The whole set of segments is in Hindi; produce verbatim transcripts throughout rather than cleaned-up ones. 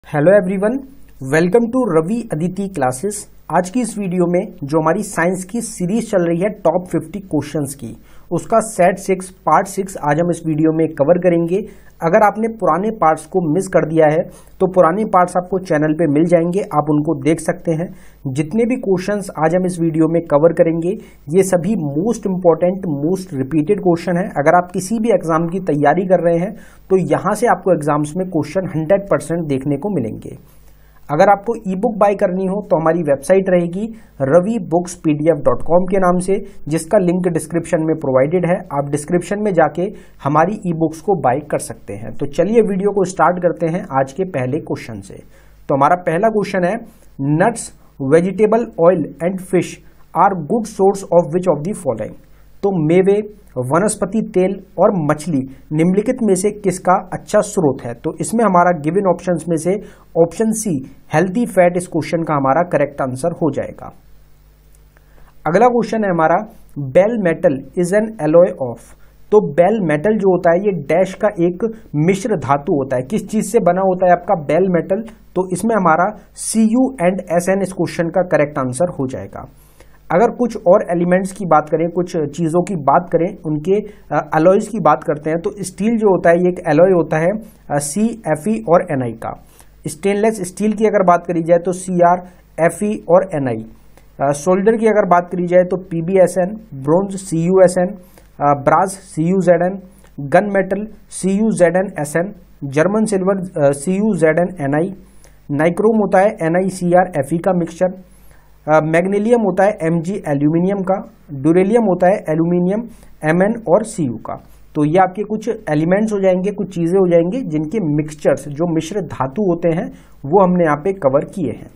Hello everyone, welcome to Ravi Aditi classes. आज की इस वीडियो में जो हमारी साइंस की सीरीज चल रही है टॉप फिफ्टी क्वेश्चंस की, उसका सेट सिक्स पार्ट सिक्स आज हम इस वीडियो में कवर करेंगे। अगर आपने पुराने पार्ट्स को मिस कर दिया है तो पुराने पार्ट्स आपको चैनल पे मिल जाएंगे, आप उनको देख सकते हैं। जितने भी क्वेश्चंस आज हम इस वीडियो में कवर करेंगे ये सभी most important most repeated question है। अगर आप किसी भी एग्जाम की तैयारी कर रहे हैं तो यहाँ से आपको एग्जाम्स में क्वेश्चन हंड्रेड परसेंट देखने को मिलेंगे। अगर आपको ई बुक बाय करनी हो तो हमारी वेबसाइट रहेगी Ravi books P D F dot com के नाम से, जिसका लिंक डिस्क्रिप्शन में प्रोवाइडेड है। आप डिस्क्रिप्शन में जाके हमारी ई बुक्स को बाय कर सकते हैं। तो चलिए वीडियो को स्टार्ट करते हैं आज के पहले क्वेश्चन से। तो हमारा पहला क्वेश्चन है, nuts, vegetable oil and fish are good source of which of the following. तो मेवे, वनस्पति तेल और मछली निम्नलिखित में से किसका अच्छा स्रोत है। तो इसमें हमारा गिवन ऑप्शंस में से ऑप्शन सी हेल्दी फैट इस क्वेश्चन का हमारा करेक्ट आंसर हो जाएगा। अगला क्वेश्चन है हमारा, bell metal is an alloy of. तो बेल मेटल जो होता है ये डैश का एक मिश्र धातु होता है। किस चीज से बना होता है आपका बेल मेटल। तो इसमें हमारा C U and S N इस क्वेश्चन का करेक्ट आंसर हो जाएगा। अगर कुछ और एलिमेंट्स की बात करें, कुछ चीज़ों की बात करें, उनके अलॉयज की बात करते हैं तो स्टील जो होता है ये एक एलॉय होता है सी, एफ ई और एन आई का। स्टेनलेस स्टील की अगर बात करी जाए तो सी आर, एफ ई और एन आई। सोल्डर की अगर बात करी जाए तो P B S N, bronze C U S N, brass C U Z N, gun metal C U Z N S N, German silver C U Z N N I, nichrome होता है N I C R F E का मिक्सचर, मैग्नीलियम होता है एम जी एल्यूमिनियम का, ड्यूरेलियम होता है एल्यूमिनियम एम एन और सी यू का। तो ये आपके कुछ एलिमेंट्स हो जाएंगे, कुछ चीज़ें हो जाएंगी जिनके मिक्सचर्स जो मिश्र धातु होते हैं वो हमने यहाँ पे कवर किए हैं।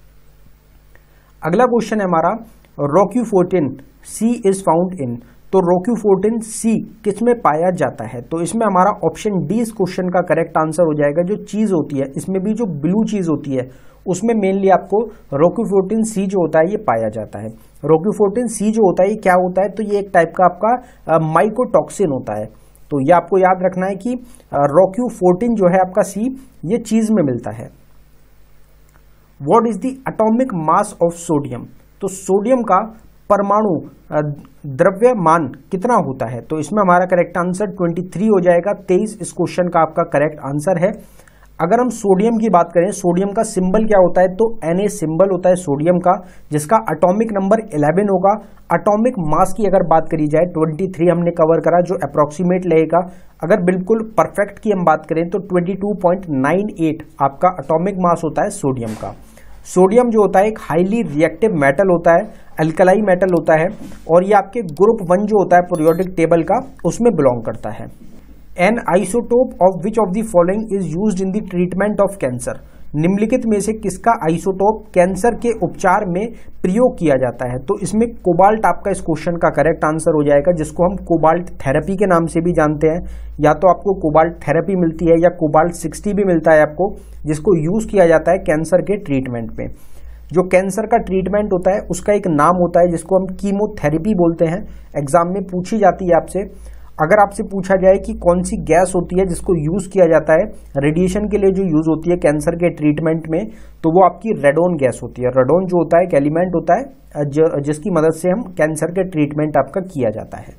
अगला क्वेश्चन है हमारा, रोक्यूफोर्टिन सी इज फाउंड इन। तो रोक्यूफोर्टिन सी किस में पाया जाता है। तो इसमें हमारा ऑप्शन डी इस क्वेश्चन का करेक्ट आंसर हो जाएगा। जो चीज़ होती है इसमें भी जो ब्लू चीज़ होती है उसमें मेनली आपको रोक्यूफोर्टिन सी जो होता है ये पाया जाता है। रोक्यूफोर्टिन सी जो होता है ये क्या होता है, तो ये एक टाइप का आपका माइकोटॉक्सिन होता है। तो ये आपको याद रखना है कि रोक्यूफोर्टिन जो है आपका सी ये चीज में मिलता है। What is the atomic mass of sodium. तो सोडियम का परमाणु द्रव्यमान कितना होता है। तो इसमें हमारा करेक्ट आंसर तेईस हो जाएगा। तेईस इस क्वेश्चन का आपका करेक्ट आंसर है। अगर हम सोडियम की बात करें, सोडियम का सिंबल क्या होता है, तो Na सिंबल होता है सोडियम का, जिसका एटॉमिक नंबर ग्यारह होगा। एटॉमिक मास की अगर बात करी जाए तेईस हमने कवर करा, जो अप्रोक्सीमेट लगेगा। अगर बिल्कुल परफेक्ट की हम बात करें तो बाईस पॉइंट नौ आठ आपका एटॉमिक मास होता है सोडियम का। सोडियम जो होता है एक हाईली रिएक्टिव मेटल होता है, अल्कलाई मेटल होता है, और ये आपके ग्रुप वन जो होता है पीरियोडिक टेबल का उसमें बिलोंग करता है। An isotope of which of the following is used in the treatment of cancer. निम्नलिखित में से किसका आइसोटोप कैंसर के उपचार में प्रयोग किया जाता है। तो इसमें कोबाल्ट आपका इस क्वेश्चन का करेक्ट आंसर हो जाएगा, जिसको हम कोबाल्ट थेरेपी के नाम से भी जानते हैं। या तो आपको कोबाल्ट थेरेपी मिलती है या कोबाल्ट सिक्सटी भी मिलता है आपको, जिसको यूज किया जाता है कैंसर के ट्रीटमेंट में। जो कैंसर का ट्रीटमेंट होता है उसका एक नाम होता है जिसको हम कीमोथेरेपी बोलते हैं। एग्जाम में पूछी जाती है आपसे। अगर आपसे पूछा जाए कि कौन सी गैस होती है जिसको यूज किया जाता है रेडिएशन के लिए जो यूज होती है कैंसर के ट्रीटमेंट में, तो वो आपकी रेडोन गैस होती है। रेडोन जो होता है एक एलिमेंट होता है जिसकी मदद से हम कैंसर के ट्रीटमेंट आपका किया जाता है।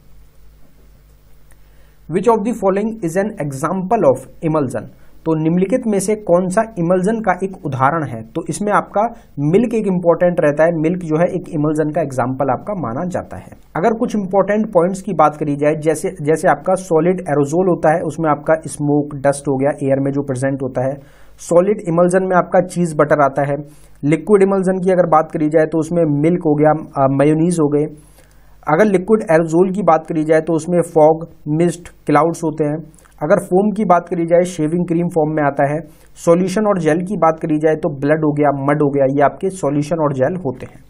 Which of the following is an example of emulsion. तो निम्नलिखित में से कौन सा इमल्जन का एक उदाहरण है। तो इसमें आपका मिल्क एक इंपॉर्टेंट रहता है। मिल्क जो है एक इमल्जन का एग्जाम्पल आपका माना जाता है। अगर कुछ इंपॉर्टेंट पॉइंट्स की बात करी जाए, जैसे जैसे आपका सॉलिड एरोजोल होता है, उसमें आपका स्मोक डस्ट हो गया एयर में जो प्रेजेंट होता है। सॉलिड इमल्जन में आपका चीज बटर आता है। लिक्विड इमल्जन की अगर बात करी जाए तो उसमें मिल्क हो गया, मेयोनीज हो गए। अगर लिक्विड एरोजोल की बात करी जाए तो उसमें फॉग, मिस्ट, क्लाउड्स होते हैं। अगर फोम की बात करी जाए शेविंग क्रीम फॉर्म में आता है। सॉल्यूशन और जेल की बात करी जाए तो ब्लड हो गया, मड हो गया, ये आपके सॉल्यूशन और जेल होते हैं।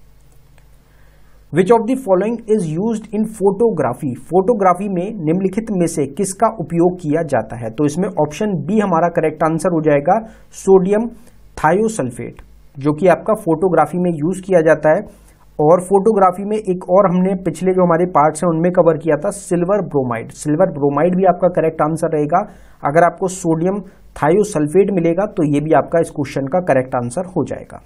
Which of the following is used in photography. Photography में निम्नलिखित में से किसका उपयोग किया जाता है। तो इसमें ऑप्शन बी हमारा करेक्ट आंसर हो जाएगा, सोडियम थायोसल्फेट, जो कि आपका फोटोग्राफी में यूज किया जाता है। और फोटोग्राफी में एक और हमने पिछले जो हमारे पार्ट्स हैं उनमें कवर किया था सिल्वर ब्रोमाइड। सिल्वर ब्रोमाइड भी आपका करेक्ट आंसर रहेगा। अगर आपको सोडियम थायोसल्फेट मिलेगा तो ये भी आपका इस क्वेश्चन का करेक्ट आंसर हो जाएगा।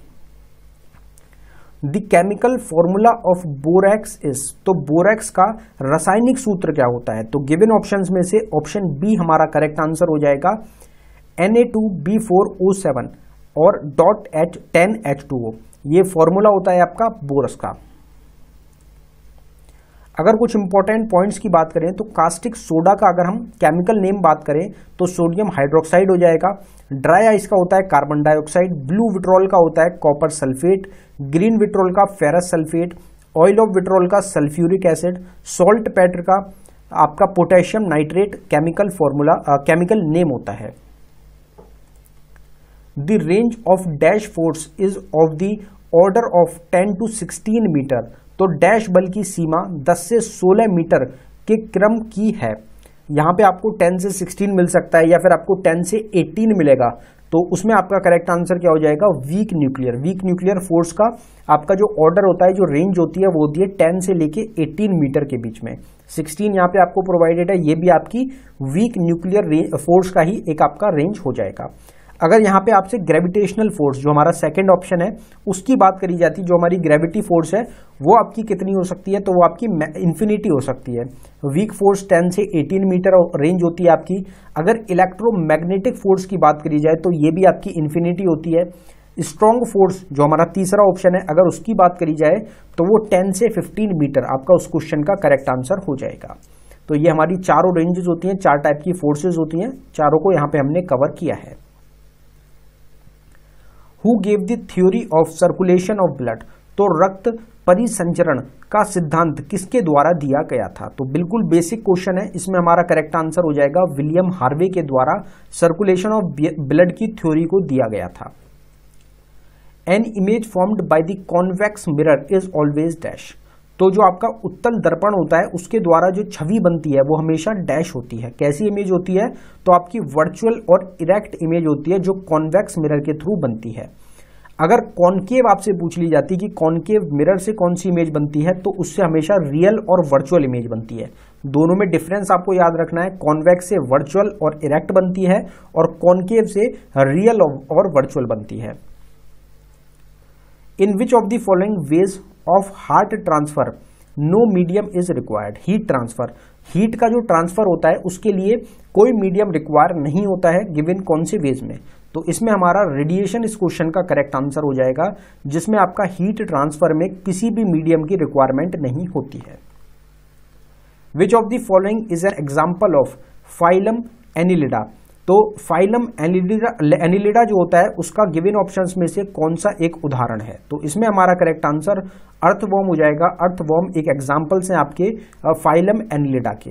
The chemical formula of borax is, तो बोरैक्स का रासायनिक सूत्र क्या होता है? तो गिवन ऑप्शंस में से ऑप्शन बी हमारा करेक्ट आंसर हो जाएगा N A two B four O seven और dot H ten H two O. ये फॉर्मूला होता है आपका बोरस का। अगर कुछ इंपॉर्टेंट पॉइंट्स की बात करें तो कास्टिक सोडा का अगर हम केमिकल नेम बात करें तो सोडियम हाइड्रोक्साइड हो जाएगा। ड्राई आइस का होता है कार्बन डाइऑक्साइड। ब्लू विट्रोल का होता है कॉपर सल्फेट। ग्रीन विट्रोल का ferrous sulphate. Oil of vitriol का सल्फ्यूरिक एसिड। सॉल्ट पेटर का आपका potassium nitrate chemical formula chemical name होता है। The range of dash force is of the order of ten to sixteen metre, तो डैश बल की सीमा दस से सोलह मीटर के क्रम की है। यहां पे आपको टेन से सिक्सटीन मिल सकता है या फिर आपको टेन से एटीन मिलेगा, तो उसमें आपका करेक्ट आंसर क्या हो जाएगा? Weak nuclear. Weak nuclear force का आपका जो ऑर्डर होता है, जो रेंज होती है, वो होती है टेन से लेके एटीन मीटर के बीच में। सिक्सटीन यहाँ पे आपको प्रोवाइडेड है, ये भी आपकी वीक न्यूक्लियर फोर्स का ही एक आपका रेंज हो जाएगा। अगर यहाँ पे आपसे ग्रेविटेशनल फोर्स जो हमारा सेकंड ऑप्शन है उसकी बात करी जाती, जो हमारी ग्रेविटी फोर्स है वो आपकी कितनी हो सकती है? तो वो आपकी इन्फिनिटी हो सकती है। वीक फोर्स टेन से एटीन मीटर रेंज होती है आपकी। अगर इलेक्ट्रोमैग्नेटिक फोर्स की बात करी जाए तो ये भी आपकी इन्फिनिटी होती है। स्ट्रॉन्ग फोर्स जो हमारा तीसरा ऑप्शन है, अगर उसकी बात करी जाए तो वो टेन से फिफ्टीन मीटर आपका उस क्वेश्चन का करेक्ट आंसर हो जाएगा। तो ये हमारी चारों रेंजेस होती हैं, चार टाइप की फोर्सेज होती हैं, चारों को यहाँ पे हमने कवर किया है। Who gave the theory of circulation of blood? तो रक्त परिसंचरण का सिद्धांत किसके द्वारा दिया गया था? तो बिल्कुल बेसिक क्वेश्चन है, इसमें हमारा करेक्ट आंसर हो जाएगा विलियम हार्वे के द्वारा सर्कुलेशन ऑफ ब्लड की थ्योरी को दिया गया था। An image formed by the convex mirror is always dash, तो जो आपका उत्तल दर्पण होता है उसके द्वारा जो छवि बनती है वो हमेशा डैश होती है। कैसी इमेज होती है? तो आपकी वर्चुअल और इरेक्ट इमेज होती है जो कॉन्वेक्स मिरर के थ्रू बनती है। अगर कॉनकेव आपसे पूछ ली जाती कि कॉनकेव मिरर से कौन सी इमेज बनती है, तो उससे हमेशा रियल और वर्चुअल इमेज बनती है। दोनों में डिफरेंस आपको याद रखना है, कॉन्वेक्स से वर्चुअल और इरेक्ट बनती है और कॉनकेव से रियल और वर्चुअल बनती है। In which of the following ways of heart transfer no medium is required? Heat transfer, heat का जो ट्रांसफर होता है उसके लिए कोई मीडियम रिक्वायर नहीं होता है गिवन कौन से वेज में? तो इसमें हमारा रेडिएशन इस क्वेश्चन का करेक्ट आंसर हो जाएगा, जिसमें आपका हीट ट्रांसफर में किसी भी मीडियम की रिक्वायरमेंट नहीं होती है। Which of the following is an example of phylum Annelida? तो फाइलम एनिलिडा एनिलिडा जो होता है उसका गिवन ऑप्शंस में से कौन सा एक उदाहरण है? तो इसमें हमारा करेक्ट आंसर अर्थवॉर्म हो जाएगा। अर्थवॉर्म एक एग्जाम्पल्स हैं आपके फाइलम एनिलिडा के।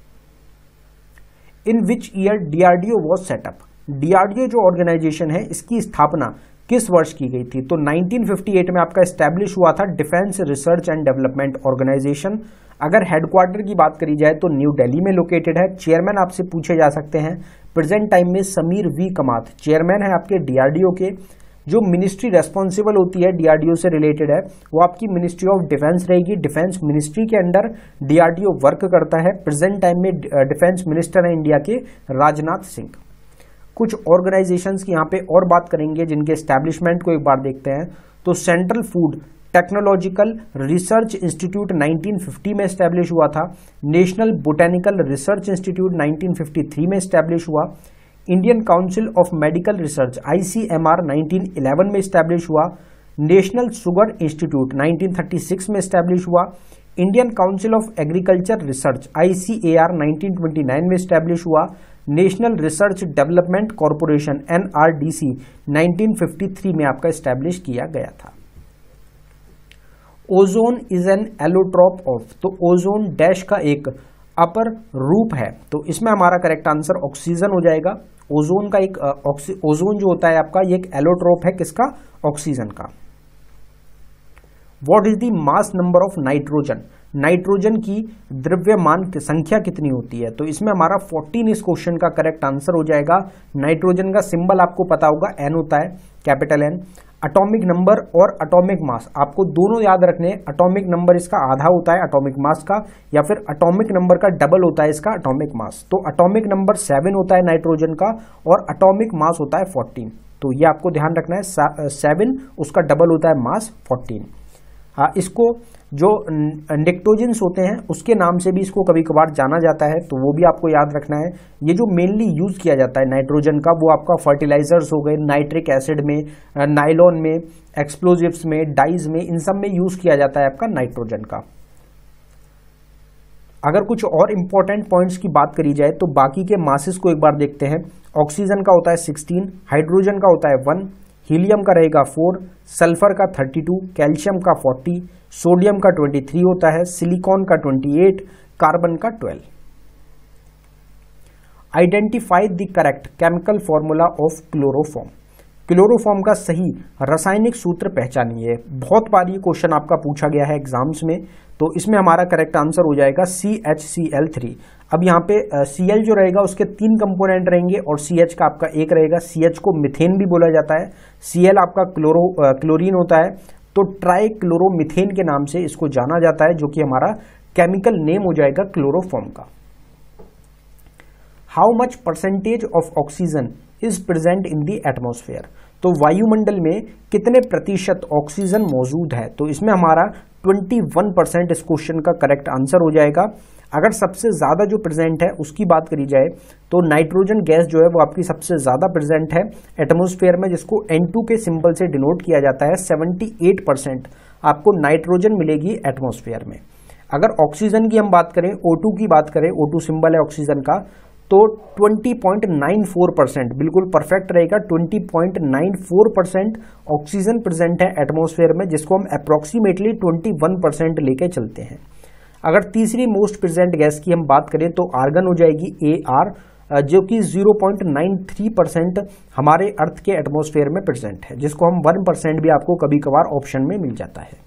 In which year DRDO was setup? DRDO जो ऑर्गेनाइजेशन है इसकी स्थापना किस वर्ष की गई थी? तो नाइनटीन फिफ्टी एट में आपका एस्टैब्लिश हुआ था defence research and development organisation. अगर हेडक्वार्टर की बात करी जाए तो न्यू दिल्ली में लोकेटेड है। चेयरमैन आपसे पूछे जा सकते हैं। प्रेजेंट टाइम में समीर वी कमात चेयरमैन है आपके डीआरडीओ के। जो मिनिस्ट्री रेस्पॉन्सिबल होती है डीआरडीओ से रिलेटेड है वो आपकी मिनिस्ट्री ऑफ डिफेंस रहेगी। डिफेंस मिनिस्ट्री के अंडर डीआरडीओ वर्क करता है। प्रेजेंट टाइम में डिफेंस मिनिस्टर है इंडिया के राजनाथ सिंह। कुछ ऑर्गेनाइजेशंस की यहाँ पे और बात करेंगे जिनके एस्टैब्लिशमेंट को एक बार देखते हैं। तो central food technological research institute nineteen fifty में एस्टैब्लिश हुआ था। National botanical research institute nineteen fifty three में एस्टैब्लिश हुआ। Indian council of medical research ICMR nineteen eleven में एस्टैब्लिश हुआ। National sugar institute nineteen thirty six में एस्टैब्लिश हुआ। Indian council of agriculture research ICAR nineteen twenty nine में एस्टैब्लिश हुआ। National research development corporation NRDC nineteen fifty three में आपका एस्टैब्लिश किया गया था। Ozone is an allotrope of, तो ओजोन डैश का एक अपर रूप है। तो इसमें हमारा करेक्ट आंसर ऑक्सीजन हो जाएगा। ओजोन का एक ओजोन जो होता है आपका ये एक एलोट्रॉप है, किसका? ऑक्सीजन का। What is the mass number of nitrogen? Nitrogen की द्रव्यमान की संख्या कितनी होती है? तो इसमें हमारा फोर्टीन इस क्वेश्चन का करेक्ट आंसर हो जाएगा। नाइट्रोजन का सिंबल आपको पता होगा एन होता है, कैपिटल एन। एटॉमिक नंबर और एटॉमिक मास आपको दोनों याद रखने हैं। एटॉमिक नंबर इसका आधा होता है एटॉमिक मास का, या फिर एटॉमिक नंबर का डबल होता है इसका एटॉमिक मास। तो एटॉमिक नंबर सेवन होता है नाइट्रोजन का और एटॉमिक मास होता है फोर्टीन। तो ये आपको ध्यान रखना है, सेवन उसका डबल होता है मास फोर्टीन। हाँ, इसको जो निक्टोजेंस होते हैं उसके नाम से भी इसको कभी कभार जाना जाता है, तो वो भी आपको याद रखना है। ये जो मेनली यूज किया जाता है नाइट्रोजन का, वो आपका फर्टिलाइजर्स हो गए, नाइट्रिक एसिड में, नाइलॉन में, एक्सप्लोजिव्स में, डाइज में, इन सब में यूज किया जाता है आपका नाइट्रोजन का। अगर कुछ और इंपॉर्टेंट पॉइंट्स की बात करी जाए तो बाकी के मासेस को एक बार देखते हैं। ऑक्सीजन का होता है सिक्सटीन, हाइड्रोजन का होता है वन, हीलियम का रहेगा फोर, सल्फर का थर्टी टू, कैल्शियम का फोर्टी, सोडियम का ट्वेंटी थ्री होता है, सिलिकॉन का ट्वेंटी एट, कार्बन का twelve. Identify the correct chemical formula of chloroform. Chloroform का सही रासायनिक सूत्र पहचानिए। बहुत बार ये क्वेश्चन आपका पूछा गया है एग्जाम्स में, तो इसमें हमारा करेक्ट आंसर हो जाएगा C H C L three. अब यहाँ पे सी एल जो रहेगा उसके तीन कंपोनेंट रहेंगे और सी एच का आपका एक रहेगा। सी एच को मिथेन भी बोला जाता है, सी एल आपका क्लोरो क्लोरीन होता है, तो ट्राई क्लोरोमिथेन के नाम से इसको जाना जाता है, जो कि हमारा केमिकल नेम हो जाएगा क्लोरोफॉर्म का। How much percentage of oxygen is present in the atmosphere. तो वायुमंडल में कितने प्रतिशत ऑक्सीजन मौजूद है, तो इसमें हमारा इक्कीस परसेंट इस क्वेश्चन का करेक्ट आंसर हो जाएगा। अगर सबसे ज्यादा जो प्रेजेंट है उसकी बात करी जाए तो नाइट्रोजन गैस जो है वो आपकी सबसे ज्यादा प्रेजेंट है एटमॉस्फेयर में, जिसको एन टू के सिंबल से डिनोट किया जाता है। अठहत्तर परसेंट आपको नाइट्रोजन मिलेगी एटमॉस्फेयर में। अगर ऑक्सीजन की हम बात करें, ओ टू की बात करें, ओ टू सिंबल है ऑक्सीजन का, तो बीस पॉइंट नाइन फोर परसेंट बिल्कुल परफेक्ट रहेगा। बीस point nine four percent oxygen present है एटमॉस्फेयर में, जिसको हम अप्रोक्सीमेटली इक्कीस परसेंट लेके चलते हैं। अगर तीसरी मोस्ट प्रेजेंट गैस की हम बात करें तो आर्गन हो जाएगी ए आर, जो कि zero point nine three percent हमारे अर्थ के एटमॉस्फेयर में प्रेजेंट है, जिसको हम वन परसेंट भी आपको कभी कभार ऑप्शन में मिल जाता है।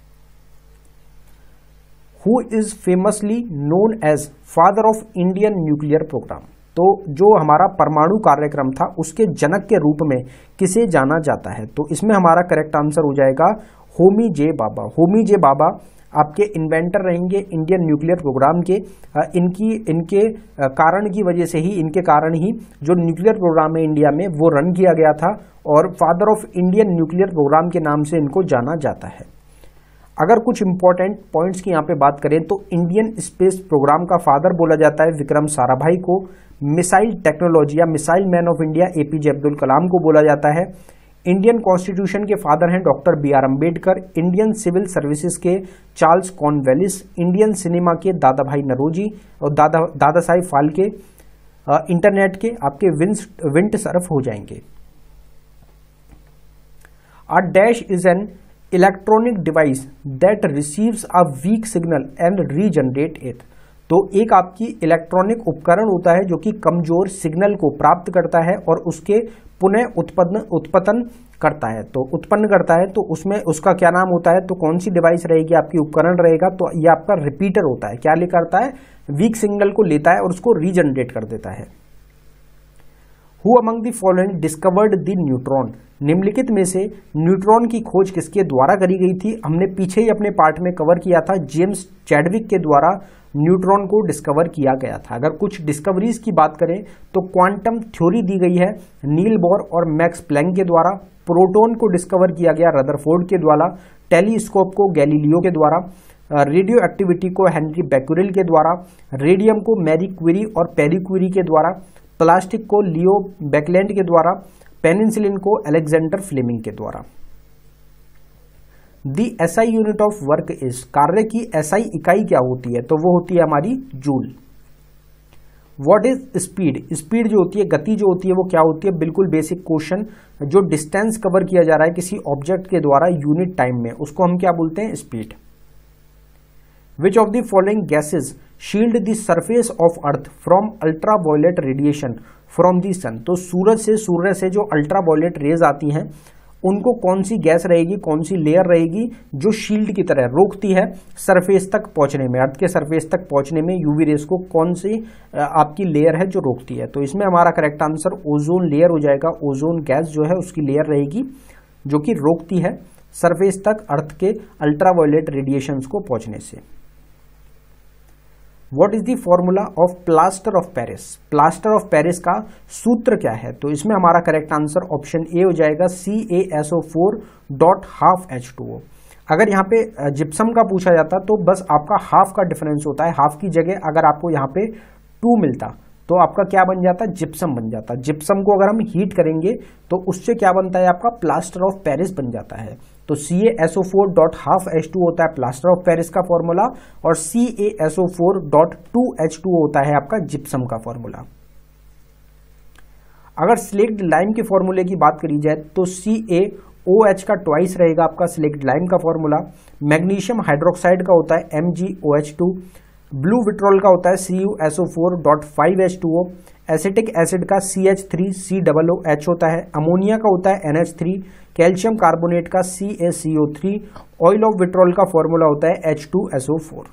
Who is famously known as father of Indian nuclear programme. तो जो हमारा परमाणु कार्यक्रम था उसके जनक के रूप में किसे जाना जाता है, तो इसमें हमारा करेक्ट आंसर हो जाएगा होमी जे बाबा। होमी जे बाबा आपके इन्वेंटर रहेंगे इंडियन न्यूक्लियर प्रोग्राम के। इनकी इनके कारण की वजह से ही, इनके कारण ही जो न्यूक्लियर प्रोग्राम है इंडिया में वो रन किया गया था, और father of Indian nuclear programme के नाम से इनको जाना जाता है। अगर कुछ इंपॉर्टेंट पॉइंट्स की यहाँ पे बात करें तो इंडियन स्पेस प्रोग्राम का फादर बोला जाता है विक्रम साराभाई को। मिसाइल टेक्नोलॉजी या missile man of India APJ Abdul Kalam को बोला जाता है। इंडियन कॉन्स्टिट्यूशन के फादर हैं doctor B R Ambedkar. Indian civil services के चार्ल्स कॉर्नवेलिस। इंडियन सिनेमा के दादा भाई नरोजी और दादा दादा साहिब फाल्के। इंटरनेट के आपके विंस विंट सर्फ हो जाएंगे। A dash is an electronic device that receives a weak signal and regenerate it. तो एक आपकी इलेक्ट्रॉनिक उपकरण होता है जो कि कमजोर सिग्नल को प्राप्त करता है और उसके पुनः उत्पन्न उत्पतन करता है, तो उत्पन्न करता है। तो उसमें उसका क्या नाम होता है, तो कौन सी डिवाइस रहेगी, आपकी उपकरण रहेगा, तो ये आपका रिपीटर होता है। क्या ले करता है, वीक सिग्नल को लेता है और उसको रीजनरेट कर देता है। Who among the following discovered the neutron. निम्नलिखित में से न्यूट्रॉन की खोज किसके द्वारा करी गई थी, हमने पीछे ही अपने पार्ट में कवर किया था। जेम्स चैडविक के द्वारा न्यूट्रॉन को डिस्कवर किया गया था। अगर कुछ डिस्कवरीज की बात करें तो क्वांटम थ्योरी दी गई है नील बोर और मैक्स प्लैंक के द्वारा। प्रोटॉन को डिस्कवर किया गया रदरफोर्ड के द्वारा। टेलीस्कोप को गैलीलियो के द्वारा। रेडियो एक्टिविटी को हेनरी बैक्यूरेल के द्वारा। रेडियम को मैरी क्यूरी और पेरी क्यूरी के द्वारा। प्लास्टिक को लियो बैकलैंड के द्वारा। पेनिसिलिन को अलेक्जेंडर फ्लेमिंग के द्वारा। The SI unit of work is, कार्य की एसआई इकाई क्या होती है, तो वो होती है हमारी joule. What is speed. Speed जो होती है, गति जो होती है, वो क्या होती है, बिल्कुल बेसिक क्वेश्चन। जो डिस्टेंस कवर किया जा रहा है किसी ऑब्जेक्ट के द्वारा यूनिट टाइम में, उसको हम क्या बोलते हैं, speed. Which of the following gases shield the surface of earth from ultraviolet radiation from the sun. तो सूरज से सूर्य से जो अल्ट्रावायलेट रेज आती हैं उनको कौन सी गैस रहेगी, कौन सी लेयर रहेगी जो शील्ड की तरह रोकती है सरफेस तक पहुंचने में, अर्थ के सरफेस तक पहुंचने में यूवी रेस को, कौन सी आपकी लेयर है जो रोकती है। तो इसमें हमारा करेक्ट आंसर ओजोन लेयर हो जाएगा। ओजोन गैस जो है उसकी लेयर रहेगी जो कि रोकती है सरफेस तक अर्थ के अल्ट्रावायलेट रेडिएशंस को पहुंचने से। What is the formula of plaster of Paris? Plaster of Paris का सूत्र क्या है? तो इसमें हमारा करेक्ट आंसर ऑप्शन ए हो जाएगा C A S O four dot half H two O. अगर यहाँ पे जिप्सम का पूछा जाता तो बस आपका हाफ का डिफरेंस होता है, हाफ की जगह अगर आपको यहाँ पे टू मिलता तो आपका क्या बन जाता? जिप्सम बन जाता। जिप्सम को अगर हम हीट करेंगे तो उससे क्या बनता है? आपका प्लास्टर ऑफ पेरिस बन जाता है। तो C A S O four dot half H two होता है प्लास्टर ऑफ पेरिस का फॉर्मूला, और C A S O four dot two H two होता है आपका जिप्सम का फॉर्मूला। अगर स्लेक्ड लाइम के फॉर्मूले की बात करी जाए तो सी ए ओ एच का ट्वाइस रहेगा आपका स्लेक्ड लाइम का फॉर्मूला। मैग्नीशियम हाइड्रोक्साइड का होता है M G O H two. Blue vitriol का होता है C U S O four dot five H two O. Acetic acid का C H three C double O H होता है। अमोनिया का होता है N H three. Calcium carbonate का C A C O three. Oil of vitriol का फॉर्मूला होता है H two S O four.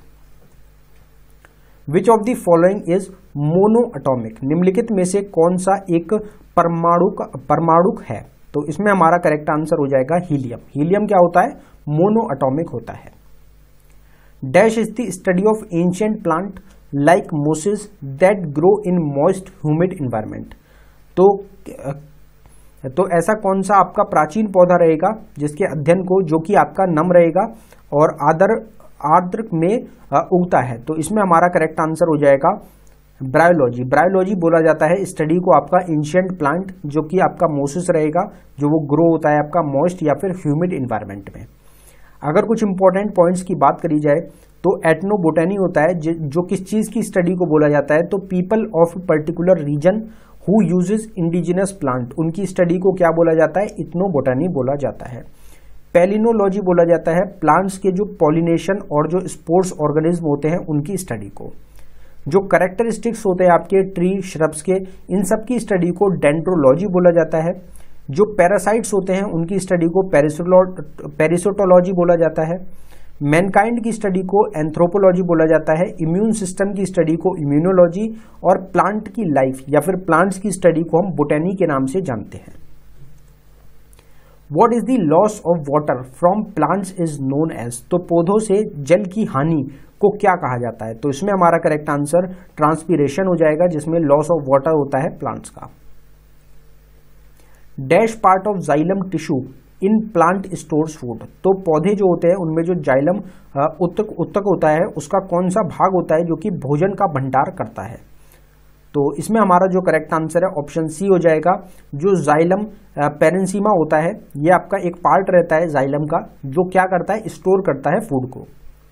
Which of the following is monoatomic? निम्नलिखित में से कौन सा एक परमाणु परमाणुक है? तो इसमें हमारा करेक्ट आंसर हो जाएगा हीलियम। हीलियम क्या होता है? मोनो एटॉमिक होता है। Dash is the study of ancient plant like mosses that grow in moist humid environment. तो तो ऐसा कौन सा आपका प्राचीन पौधा रहेगा जिसके अध्ययन को जो कि आपका नम रहेगा और आदर आर्द्र में उगता है? तो इसमें हमारा करेक्ट आंसर हो जाएगा ब्रायोलॉजी। ब्रायोलॉजी बोला जाता है स्टडी को आपका एंशिएंट प्लांट जो कि आपका मोसेस रहेगा, जो वो ग्रो होता है आपका मॉइस्ट या फिर ह्यूमिड इन्वायरमेंट में। अगर कुछ इंपॉर्टेंट पॉइंट्स की बात करी जाए तो एथनोबोटनी होता है जो किस चीज की स्टडी को बोला जाता है? तो people of particular region who uses indigenous plant, उनकी स्टडी को क्या बोला जाता है? इथनोबोटनी बोला जाता है। पैलिनोलॉजी बोला जाता है प्लांट्स के जो पॉलिनेशन और जो स्पोर्स ऑर्गेनिज्म होते हैं उनकी स्टडी को। जो कैरेक्टरिस्टिक्स होते हैं आपके ट्री श्रब्स के, इन सब की स्टडी को डेंड्रोलॉजी बोला जाता है। जो पैरासाइट्स होते हैं उनकी स्टडी को पेरिसोटोलॉजी बोला जाता है। मैनकाइंड की स्टडी को एंथ्रोपोलॉजी बोला जाता है। इम्यून सिस्टम की स्टडी को इम्यूनोलॉजी, और प्लांट की लाइफ या फिर प्लांट्स की स्टडी को हम बोटनी के नाम से जानते हैं। What is the loss of water from plants is known as? तो पौधों से जल की हानि को क्या कहा जाता है? तो इसमें हमारा करेक्ट आंसर ट्रांसपीरेशन हो जाएगा, जिसमें लॉस ऑफ वाटर होता है प्लांट्स का। Dash part of xylem tissue in plant stores food. तो पौधे जो होते हैं उनमें जो जाइलम उत्तक उत्तक होता है उसका कौन सा भाग होता है जो कि भोजन का भंडार करता है? तो इसमें हमारा जो करेक्ट आंसर है ऑप्शन सी हो जाएगा। जो जाइलम पेरेंसीमा होता है ये आपका एक पार्ट रहता है जाइलम का जो क्या करता है? स्टोर करता है फूड को।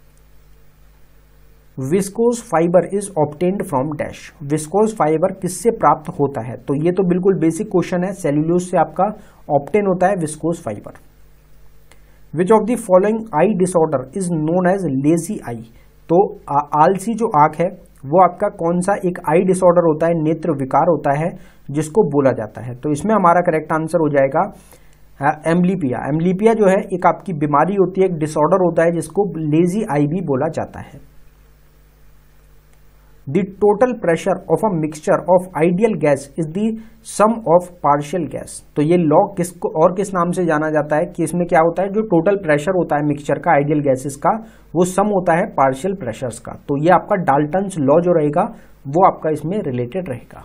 Viscose fibre is obtained from dash. Viscose fibre किससे प्राप्त होता है? तो ये तो बिल्कुल बेसिक क्वेश्चन है, सेल्यूलोज से आपका ऑब्टेन होता है viscose fibre. Which of the following eye disorder is known as lazy eye? तो आलसी जो आंख है वो आपका कौन सा एक आई डिसऑर्डर होता है, नेत्र विकार होता है जिसको बोला जाता है? तो इसमें हमारा करेक्ट आंसर हो जाएगा एम्ब्लीपिया। एम्ब्लीपिया जो है एक आपकी बीमारी होती है, एक डिसऑर्डर होता है जिसको लेजी आई भी बोला जाता है। The total pressure of a mixture of ideal gas is the sum of partial gas। तो ये लॉ किसको और किस नाम से जाना जाता है कि इसमें क्या होता है? जो टोटल प्रेशर होता है मिक्सचर का आइडियल गैसेस का वो सम होता है पार्शियल प्रेशर्स का। तो ये आपका डाल्टन्स लॉ जो रहेगा वो आपका इसमें रिलेटेड रहेगा।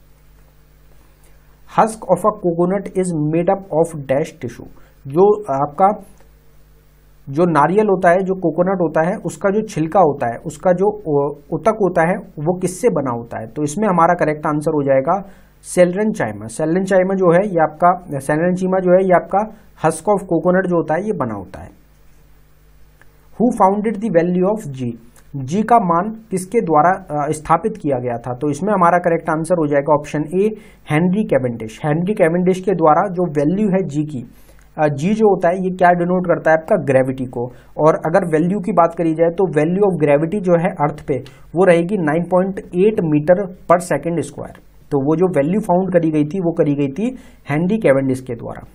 Husk of a coconut is made up of dash tissue. जो आपका जो नारियल होता है, जो कोकोनट होता है, उसका जो छिलका होता है, उसका जो उतक होता है वो किससे बना होता है? तो इसमें हमारा करेक्ट आंसर हो जाएगा सेलेनचाइमा। सेलेनचाइमा जो है ये आपका सेलेनचीमा जो है ये आपका हस्क ऑफ कोकोनट जो होता है ये बना होता है। Who founded the value of G? G का मान किसके द्वारा स्थापित किया गया था? तो इसमें हमारा करेक्ट आंसर हो जाएगा option A Henry Cavendish. Henry Cavendish के द्वारा जो वैल्यू है जी की, जी जो होता है ये क्या डिनोट करता है? आपका ग्रेविटी को। और अगर वैल्यू की बात करी जाए तो वैल्यू ऑफ ग्रेविटी जो है अर्थ पे वो रहेगी nine point eight metre per second square. तो वो जो वैल्यू फाउंड करी गई थी वो करी गई थी हेनरी कैवेंडिश के द्वारा।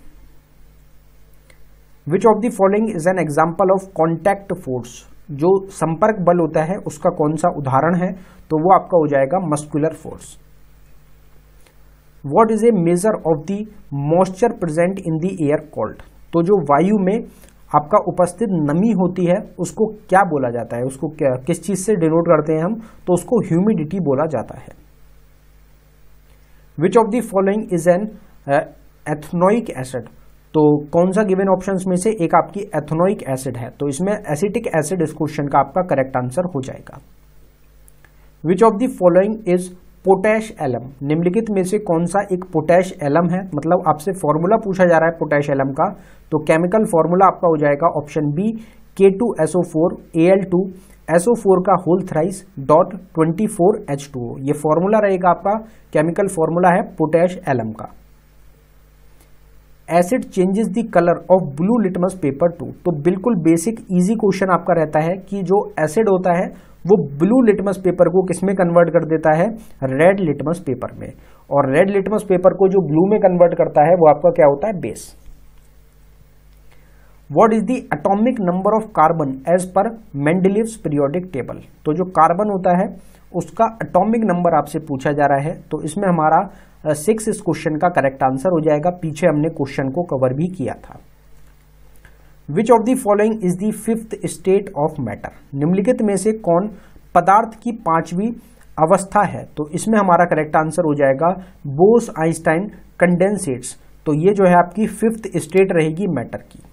Which of the following is an example of contact force? जो संपर्क बल होता है उसका कौन सा उदाहरण है? तो वो आपका हो जाएगा muscular force. What is a measure of the moisture present in the air called? तो जो वायु में आपका उपस्थित नमी होती है उसको क्या बोला जाता है, उसको क्या किस चीज से डिनोट करते हैं हम, तो उसको ह्यूमिडिटी बोला जाता है। Which of the following is an ethanoic acid, तो कौन सा गिवन ऑप्शंस में से एक आपकी एथनोइक एसिड है, तो इसमें एसिटिक एसिड इस क्वेश्चन का आपका करेक्ट आंसर हो जाएगा। Which of the following is potash alum, निम्नलिखित में से कौन सा एक पोटैश एलम है, मतलब आपसे फॉर्मूला पूछा जा रहा है पोटैश एलम का, तो केमिकल फॉर्मूला आपका हो जाएगा option B K two S O four A L two S O four का whole thrice dot twenty four H two O, ये फॉर्मूला रहेगा आपका, केमिकल फॉर्मूला है पोटैश एलम का। Acid changes the colour of blue litmus paper to, तो बिल्कुल बेसिक इजी क्वेश्चन आपका रहता है कि जो एसिड होता है वो ब्लू लिटमस पेपर को किसमें कन्वर्ट कर देता है, रेड लिटमस पेपर में, और रेड लिटमस पेपर को जो ब्लू में कन्वर्ट करता है वो आपका क्या होता है, base. What is the atomic number of carbon as per Mendeleev's periodic table, तो जो कार्बन होता है उसका एटॉमिक नंबर आपसे पूछा जा रहा है, तो इसमें हमारा सिक्स इस क्वेश्चन का करेक्ट आंसर हो जाएगा, पीछे हमने क्वेश्चन को कवर भी किया था। Which of the following is the fifth state of matter, निम्नलिखित में से कौन पदार्थ की पांचवी अवस्था है, तो इसमें हमारा करेक्ट आंसर हो जाएगा बोस आइंस्टाइन कंडेंसेट्स, तो ये जो है आपकी फिफ्थ स्टेट रहेगी मैटर की।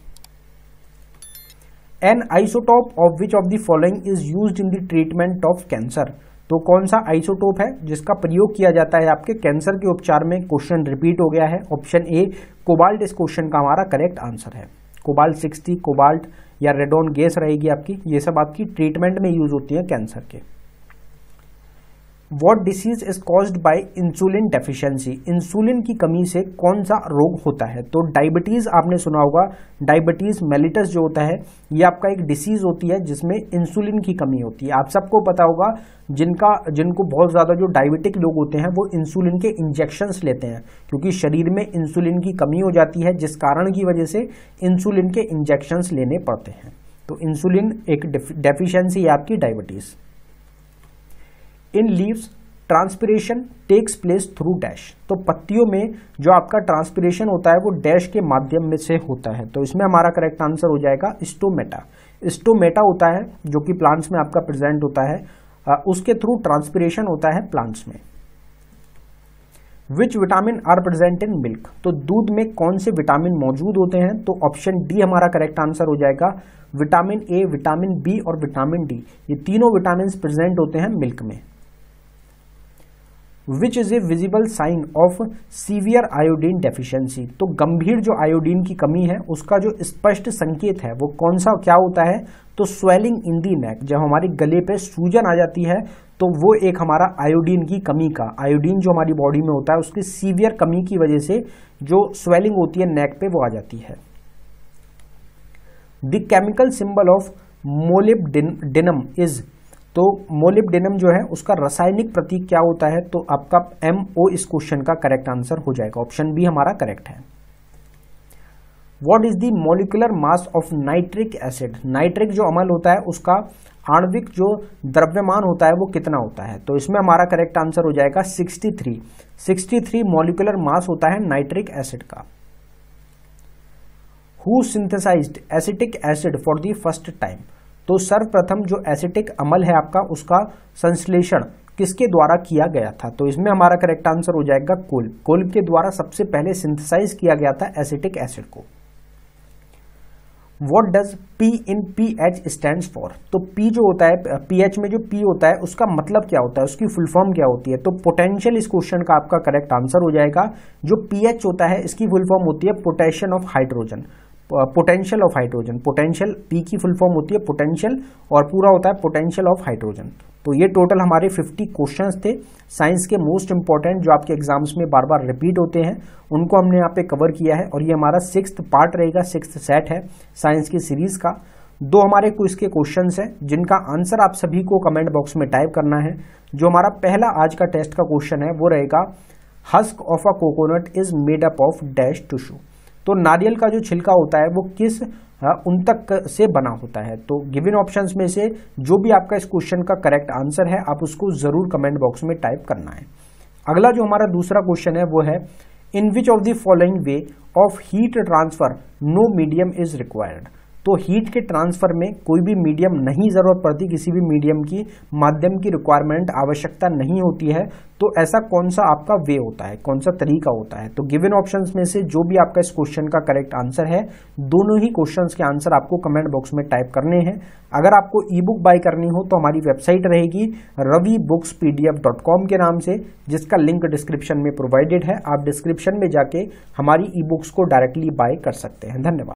An isotope of which of the following is used in the treatment of cancer, तो कौन सा आइसोटोप है जिसका प्रयोग किया जाता है आपके कैंसर के उपचार में, क्वेश्चन रिपीट हो गया है, ऑप्शन ए कोबाल्ट इस क्वेश्चन का हमारा करेक्ट आंसर है। कोबाल्ट सिक्सटी, कोबाल्ट या रेडोन गैस रहेगी आपकी, ये सब आपकी ट्रीटमेंट में यूज होती है कैंसर के। What disease is caused by insulin deficiency, insulin की कमी से कौन सा रोग होता है, तो डायबिटीज आपने सुना होगा, डायबिटीज मेलिटस जो होता है ये आपका एक डिसीज होती है जिसमें इंसुलिन की कमी होती है। आप सबको पता होगा जिनका जिनको बहुत ज्यादा जो डायबिटिक लोग होते हैं वो इंसुलिन के इंजेक्शंस लेते हैं, क्योंकि शरीर में इंसुलिन की कमी हो जाती है जिस कारण की वजह से इंसुलिन के इंजेक्शंस लेने पड़ते हैं, तो इंसुलिन एक डेफिशिएंसी है आपकी diabetes. In leaves transpiration takes place through dash, तो पत्तियों में जो आपका ट्रांसपिरेशन होता है वो डैश के माध्यम में से होता है, तो इसमें हमारा करेक्ट आंसर हो जाएगा स्टोमेटा। स्टोमेटा होता है जो कि प्लांट्स में आपका प्रेजेंट होता है, उसके थ्रू ट्रांसपिरेशन होता है प्लांट्स में। Which vitamin are present in milk, तो दूध में कौन से विटामिन मौजूद होते हैं, तो ऑप्शन डी हमारा करेक्ट आंसर हो जाएगा, विटामिन ए, विटामिन बी और विटामिन डी, ये तीनों विटामिन प्रेजेंट होते हैं मिल्क में। Which is a visible sign of severe iodine deficiency, तो गंभीर जो आयोडीन की कमी है उसका जो स्पष्ट संकेत है वो कौन सा क्या होता है, तो स्वेलिंग इन दी नेक, जब हमारे गले पे सूजन आ जाती है तो वो एक हमारा आयोडीन की कमी का, आयोडीन जो हमारी बॉडी में होता है उसकी सीवियर कमी की वजह से जो स्वेलिंग होती है नेक पे वो आ जाती है। The chemical symbol of molybdenum is, तो मोलिब्डेनम जो है उसका रासायनिक प्रतीक क्या होता है, तो आपका एम ओ इस क्वेश्चन का करेक्ट आंसर हो जाएगा, ऑप्शन बी हमारा करेक्ट है। What is the molecular mass of nitric acid, nitric जो अम्ल होता है उसका आणविक जो द्रव्यमान होता है वो कितना होता है, तो इसमें हमारा करेक्ट आंसर हो जाएगा sixty three, sixty three molecular mass होता है नाइट्रिक एसिड का। Who synthesised acetic acid for the first time, तो सर्वप्रथम जो एसिटिक अम्ल है आपका उसका संश्लेषण किसके द्वारा किया गया था, तो इसमें हमारा करेक्ट आंसर हो जाएगा कोल्ब, कोल्ब के द्वारा सबसे पहले सिंथेसाइज किया गया था एसिटिक एसिड को। What does P in pH stands for, तो पी जो होता है, पीएच में जो पी होता है उसका मतलब क्या होता है, उसकी फुल फॉर्म क्या होती है, तो पोटेंशियल इस क्वेश्चन का आपका करेक्ट आंसर हो जाएगा। जो पीएच होता है इसकी फुल फॉर्म होती है potential of hydrogen, potential of hydrogen, potential P की फुल फॉर्म होती है पोटेंशियल और पूरा होता है पोटेंशियल ऑफ हाइड्रोजन। तो ये टोटल हमारे फिफ्टी क्वेश्चंस थे साइंस के मोस्ट इंपॉर्टेंट जो आपके एग्जाम्स में बार बार रिपीट होते हैं, उनको हमने यहाँ पे कवर किया है और ये हमारा सिक्स्थ पार्ट रहेगा, सिक्स्थ सेट है साइंस की सीरीज का। दो हमारे क्विज के क्वेश्चंस हैं जिनका आंसर आप सभी को कमेंट बॉक्स में टाइप करना है। जो हमारा पहला आज का टेस्ट का क्वेश्चन है वो रहेगा husk of a coconut is made up of dash tissue, तो नारियल का जो छिलका होता है वो किस उनतक से बना होता है। तो गिवन ऑप्शंस में से जो भी आपका इस क्वेश्चन का करेक्ट आंसर है आप उसको जरूर कमेंट बॉक्स में टाइप करना है। अगला जो हमारा दूसरा क्वेश्चन है वो है in which of the following way of heat transfer no medium is required. तो हीट के ट्रांसफर में कोई भी मीडियम नहीं जरूरत पड़ती, किसी भी मीडियम की माध्यम की रिक्वायरमेंट आवश्यकता नहीं होती है। तो ऐसा कौन सा आपका वे होता है, कौन सा तरीका होता है? तो गिवन ऑप्शंस में से जो भी आपका इस क्वेश्चन का करेक्ट आंसर है, दोनों ही क्वेश्चंस के आंसर आपको कमेंट बॉक्स में टाइप करने हैं। अगर आपको ई बुक बाय करनी हो तो हमारी वेबसाइट रहेगी Ravi books PDF dot com के नाम से, जिसका लिंक डिस्क्रिप्शन में प्रोवाइडेड है। आप डिस्क्रिप्शन में जाके हमारी ई बुक्स को डायरेक्टली बाय कर सकते हैं। धन्यवाद।